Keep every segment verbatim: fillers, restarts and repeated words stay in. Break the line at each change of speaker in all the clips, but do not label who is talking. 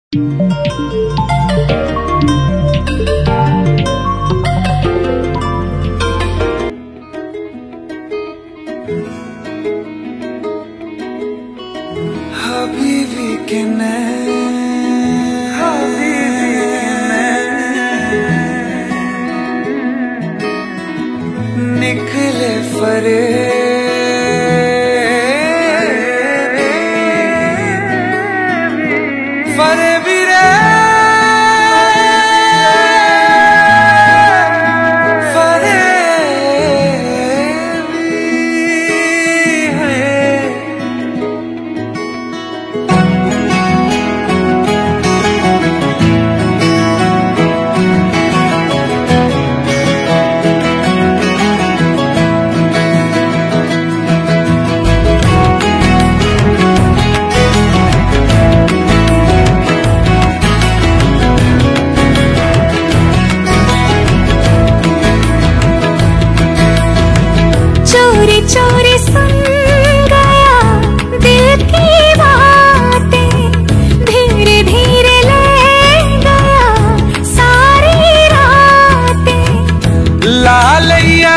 हबीबी के नैन, हबीबी के नैन निकले फरेब, फरेबी रे
चोरी सुन गया दिल की बातें, धीरे धीरे ले गया सारी रातें।
लालैया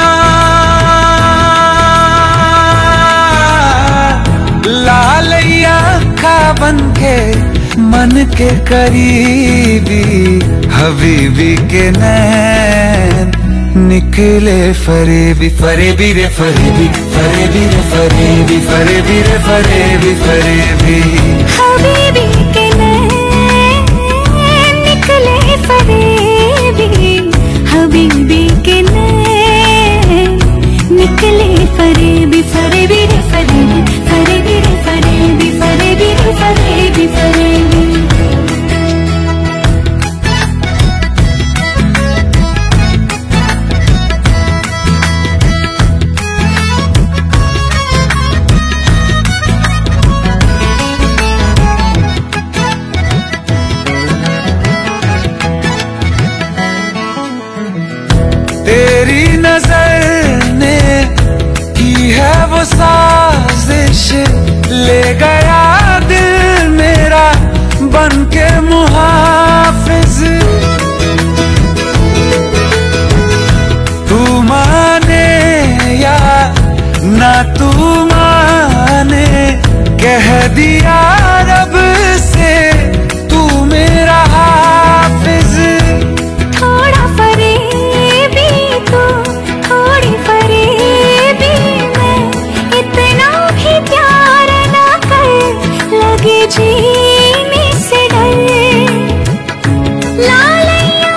लालैया खा बन के मन के करीबी, हबीबी के नैन निकले फरेबी, फरेबी रे फरेबी, फरेबी रे फरेबी, फरेबी रे फरेबी, फरेबी
हबीबी के नैन निकले फरेबी, हबीबी के नैन निकले फरेबी, फरेबी रे फरेबी, फरेबी रे फरेबी, फरेबी रे फरेबी, फरेबी।
तेरी नजर ने की है वो साजिश, ले गया दिल मेरा बन के मुहाफिज। तू माने या ना तू माने, कह दिया रब से तू मेरा हाफिज।
थोड़ा फरेबी तू, थोड़ी फरेबी मैं, इतना भी प्यार ना कर लगे जीने से डर। लालैया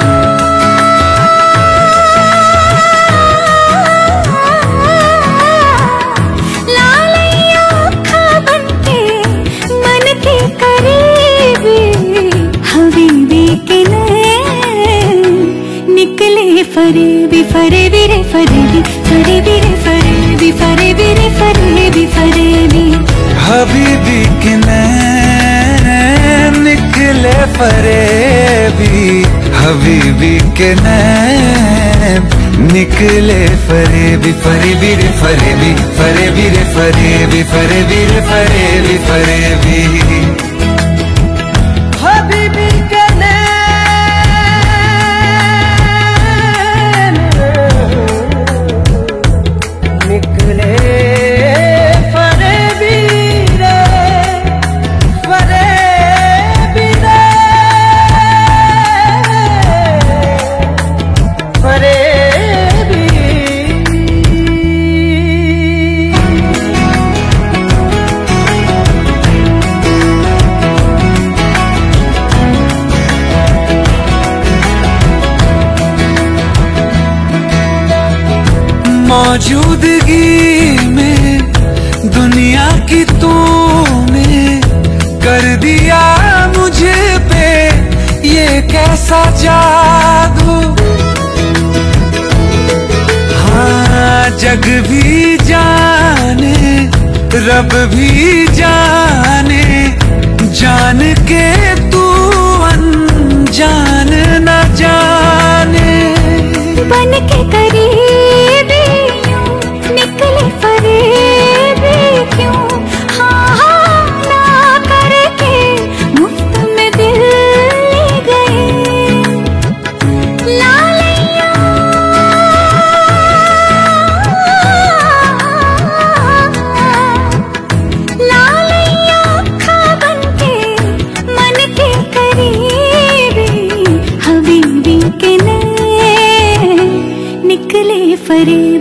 लालैया खा बन के मन के करीबी, हबीबी के नैन निकले फरेबी, फरेबी रे फरेबी, फरेबी रे फरेबी, फरेबी रे फरेबी, फरेबी
हबीबी के नैन निकले फरेबी, हबीबी के नैन निकले फरेबी, फरेबी रे फरेबी, फरेबी रे फरेबी, फरेबी रे फरेबी, फरेबी हबीबी के नैन निकले फरेबी रे फरेबी रे फरेबी। मौजूदगी में दुनिया की तूने कर दिया मुझे पे ये कैसा जादू। हाँ जग भी जाने रब भी जाने, जान के तू अनजान न जाने।
बन के करीबी यूं निकले फरेबी क्यों, हाँ हाँ ना करके मुफ्त में दिल परी।